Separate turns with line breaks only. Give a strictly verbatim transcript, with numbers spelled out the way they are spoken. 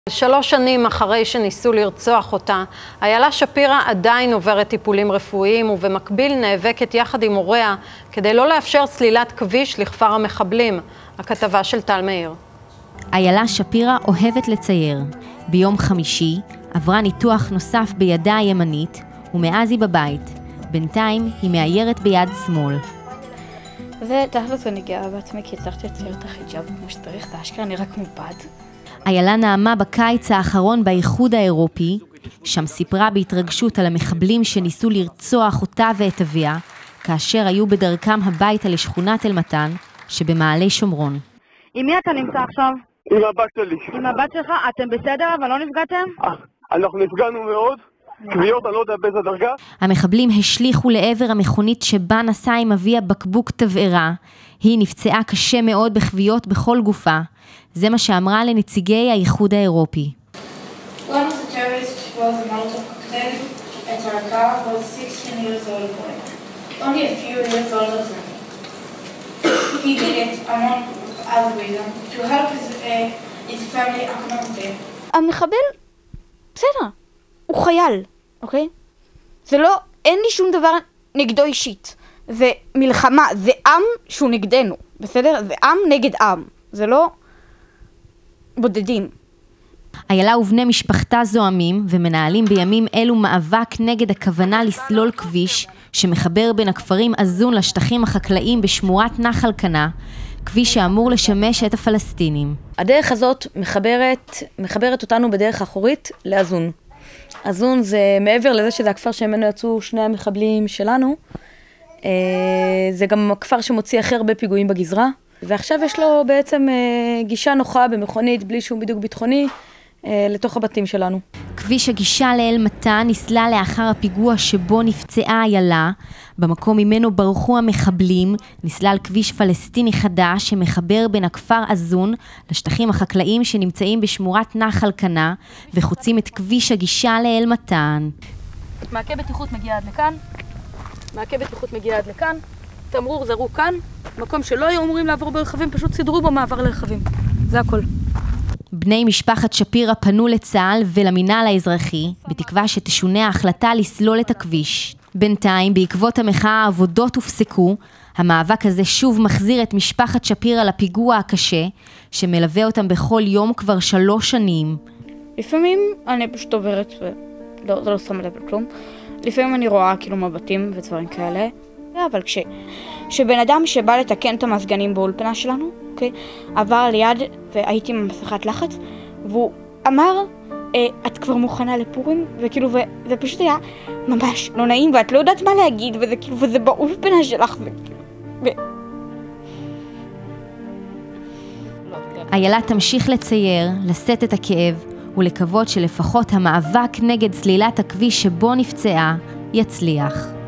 שלוש שנים אחרי שניסו לרצוח אותה, איילה שפירא עדיין עוברת טיפולים רפואיים ובמקביל נאבקת יחד עם הוריה כדי לא לאפשר סלילת כביש לכפר המחבלים. הכתבה של טל מאיר.
איילה שפירא אוהבת לצייר. ביום חמישי עברה ניתוח נוסף בידה הימנית ומאז היא בבית. בינתיים היא מאיירת ביד שמאל.
ותכלס אני גאה בעצמי כי הצלחתי לצייר את החיג'אב כמו שצריך, זה אשכרה נראה כמו בד.
איילה נעמה בקיץ האחרון באיחוד האירופי, שם סיפרה בהתרגשות על המחבלים שניסו לרצוח אותה ואת אביה, כאשר היו בדרכם הביתה לשכונת אלמתן שבמעלה שומרון.
עם מי אתה נמצא עכשיו?
עם הבת שלי.
עם הבת שלך? אתם בסדר אבל לא נפגעתם?
אנחנו נפגענו מאוד. קביעות, אני לא יודע באיזה דרגה.
המחבלים השליחו לעבר המכונית שבה נסע עם אביה בקבוק תבערה. היא נפצעה קשה מאוד בכוויות בכל גופה. זה מה שאמרה לנציגי האיחוד האירופי.
One of the terrorists was a Molotov cocktail at our car was sixteen years old boy. Only a few years older than me. He did it among other reasons to help his, uh, his family economically.
המחבל, בסדר, הוא חייל, אוקיי? זה לא, אין לי שום דבר נגדו אישית. זה מלחמה, זה עם שהוא נגדנו, בסדר? זה עם נגד עם, זה לא בודדים.
איילה ובני משפחתה זועמים ומנהלים בימים אלו מאבק נגד הכוונה לסלול כביש שמחבר בין הכפרים עזון לשטחים החקלאיים בשמורת נחל קנה, כביש שאמור לשמש את הפלסטינים.
הדרך הזאת מחברת, מחברת אותנו בדרך האחורית לעזון. עזון זה מעבר לזה שזה הכפר שממנו יצאו שני המחבלים שלנו, זה גם הכפר שמוציא הכי הרבה פיגועים בגזרה, ועכשיו יש לו בעצם גישה נוחה במכונית בלי שום בידוק ביטחוני לתוך הבתים שלנו.
כביש הגישה לאלמתן נסלל לאחר הפיגוע שבו נפצעה איילה. במקום ממנו ברחו המחבלים, נסלל כביש פלסטיני חדש שמחבר בין הכפר עזון לשטחים החקלאיים שנמצאים בשמורת נחל קנה וחוצים את כביש הגישה לאלמתן.
מעקה בטיחות מגיע עד לכאן, מעקה בטיחות מגיע עד לכאן, תמרור זרו כאן, מקום שלא היו אמורים לעבור ברכבים, פשוט סידרו בו מעבר לרכבים. זה הכל.
בני משפחת שפירא פנו לצה"ל ולמינהל האזרחי, בתקווה שתשונה ההחלטה לסלול את הכביש. בינתיים, בעקבות המחאה העבודות הופסקו, המאבק הזה שוב מחזיר את משפחת שפירא לפיגוע הקשה, שמלווה אותם בכל יום כבר שלוש שנים.
לפעמים אני פשוט עוברת ולא, זה לא שם לב לכלום. לפעמים אני רואה כאילו מבטים ודברים כאלה. אבל כש, שבן אדם שבא לתקן את המזגנים באולפנה שלנו, אוקיי, עבר ליד והייתי עם מסכת לחץ, והוא אמר, אה, את כבר מוכנה לפורים? וכאילו, וזה פשוט היה ממש לא נעים, ואת לא יודעת מה להגיד, וזה כאילו, וזה באולפנה שלך, וכאילו, ו...
איילה תמשיך לצייר, לשאת את הכאב, ולקוות שלפחות המאבק נגד סלילת הכביש שבו נפצעה יצליח.